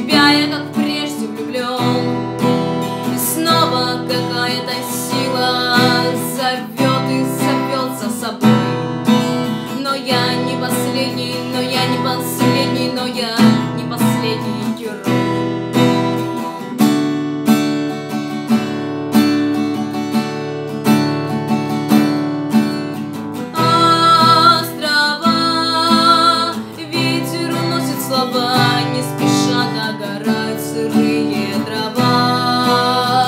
тебя я, как прежде, влюблен. И снова какая-то сила зовет и зовет за собой. Но я не последний, но я не последний, но я не последний герой. Не спеша догорают сырые дрова.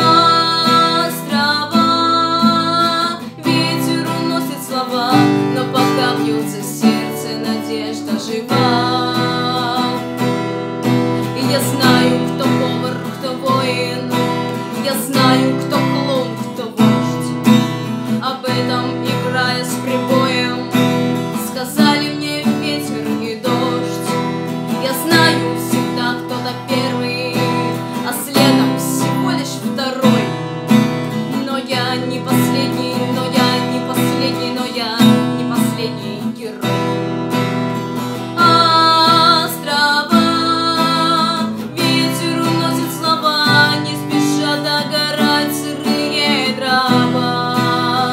Острова, ветер уносит слова, но пока бьется сердце, надежда жива. И я знаю, кто повар, кто воин, я знаю, кто клоун, кто вождь. Об этом, играя с прибоем, сказали мне ветер и дождь. Я знаю, всегда кто-то первый, а следом всего лишь второй. Но я не последний, но я не последний, но я не последний герой. Острова, ветер уносит слова, не спеша догорать сырые дрова.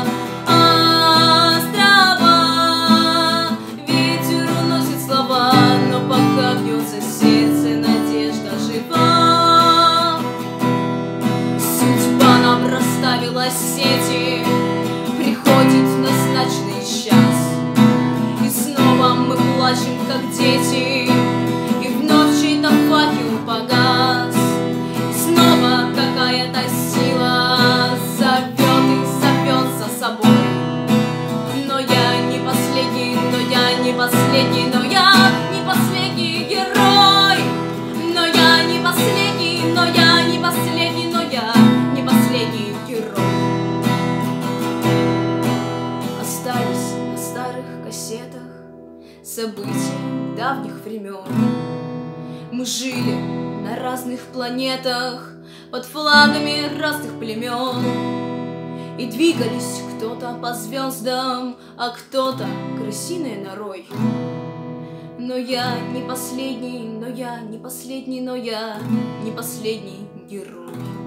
Острова, ветер уносит слова, но пока бьется сердце, надежда жива. Судьба нам расставила сети, приходит назначенный час, и снова мы плачем, как дети, и вновь чей-то факел погас. И снова какая-то сила зовет и зовет за собой. Но я не последний, но я не последний, но я не последний герой. Но я не последний, но я не последний, но я не последний герой. Остались на старых кассетах события давних времен. Мы жили на разных планетах под флагами разных племен. И двигались кто-то по звездам, а кто-то крысиной норой. Но я не последний, но я не последний, но я не последний герой.